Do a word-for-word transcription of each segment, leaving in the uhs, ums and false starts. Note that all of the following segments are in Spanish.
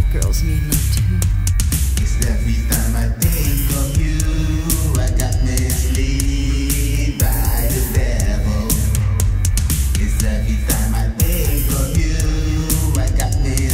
girls need love too. It's every time I think of you, I got misled by the devil. It's every time I think of you, I got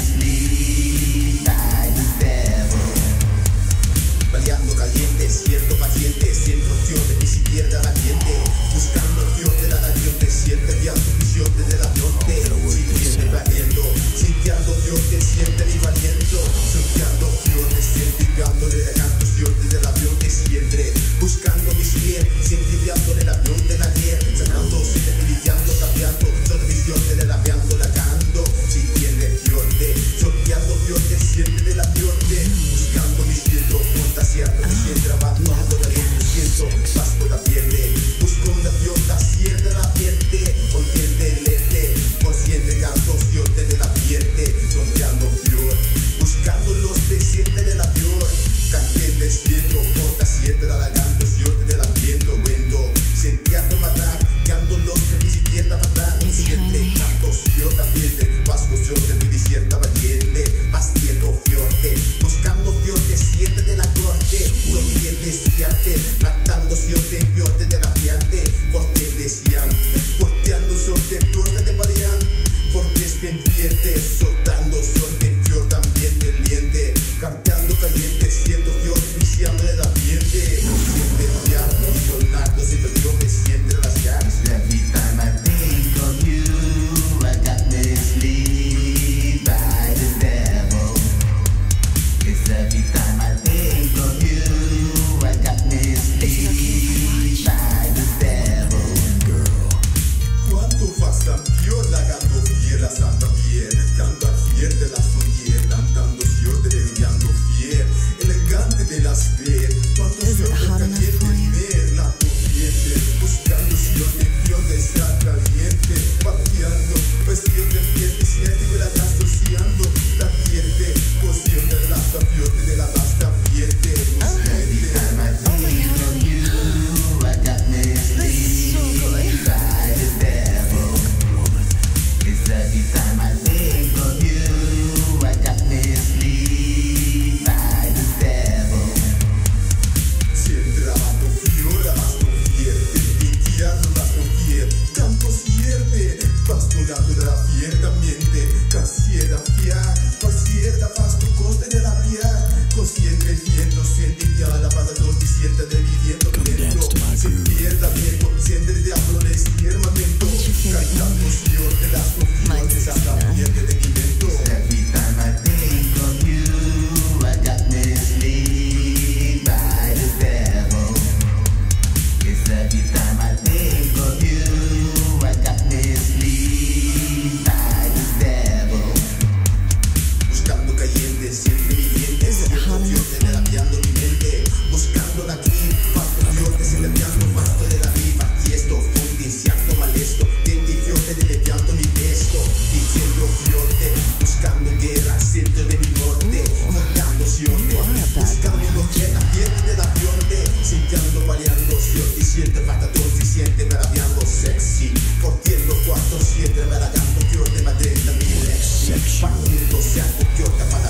misled by the devil. Baleando caliente, cierto paciente, siento opción de que si pierda la diente, buscando opción de la nación, siente viando visión desde el avión, siente valiendo, sintiendo opción, te siente mi valiento, sintiendo opción, te siente dándole la canción desde el avión, te siente buscando mis pies, siente viando el avión de la guerra, sacando, siente lidiando, cambiando, solo visión desde el avión, lagando, si tiene opción, te sorteando opción, te siente del avión, buscando mis pies, fantasiando, te siente abandonando la luz, siento, pasto la pierde, busco una opción, te siente la pierde, consciente lente, consciente canto, siente de la pierde, sorteando opción, buscando los te siente del avión, canten despierto, porta siente la lagando, siente del ambiente, vendo, sentiendo matar, cando los que ni siquiera matar, siente canto, siente la pierde, vasco, siente mi desierta valiente, bastiendo fiorte, buscando fiorte, siente de la corte, no siente siente, matando siente fiorte de la piante, corte decían, corteando sorte, fiorte de varian, porque es pendiente, soltando sorte, fior también del liente, cantando caliente, siento fior, viciando el ambiente, siente fiando, y sonando, siempre fior, me siente las ganas. Every time I think of you, I got misled by the devil. It's every time I think of you, I got misled by the devil. Quanto faz campione lagando fiel, la santa fiel, canta fiel de la soñer, cantando fiel de levillando fiel, elegante de las fiel, cuanto fiel de caliente, ver la corriente, buscando fiel de fiel de estar caliente, pateando, vestido de fiel, siente que la está asociando, la fiel, posición de la fiel de la basta fiel, every time I think of you, I got misled by the devil. It's every time I think of you, I got misled by the devil. Siempre abasto fiel, abasto fiel, pitiando abasto fiel, tanto sierte, bastonando de la fiel mente, casiera fiar, pasiera, pasto coste de la fiar, consciente viendo, siente ya la pata dos y siente de viviendo dentro, se pierda bien, consciente de diablo de estirmamento, cantando fiel de las confianzas, hasta pierde de mi mento. Every time I think of you, I got misled by the devil. It's every time I think of you, I got misled by the devil. Buscando caliente, siente mi diente, siento fiorte de la piando mi mente, buscándola aquí, pasto fiorte, se le piando, pasto de la riva, tiesto, fundi, cierto malesto, diente fiorte de le piando mi testo, diciendo fiorte, buscando guerra, centro de mi norte, buscando fiorte, buscando lo que la pierde de la fiorte, sintiendo, variando, fiorte, siente patatón, si siente, maraviando, sexy, portiendo cuarto, siente, maragando, fiorte, madre, la mi lexi, partiendo, seato, fiorte,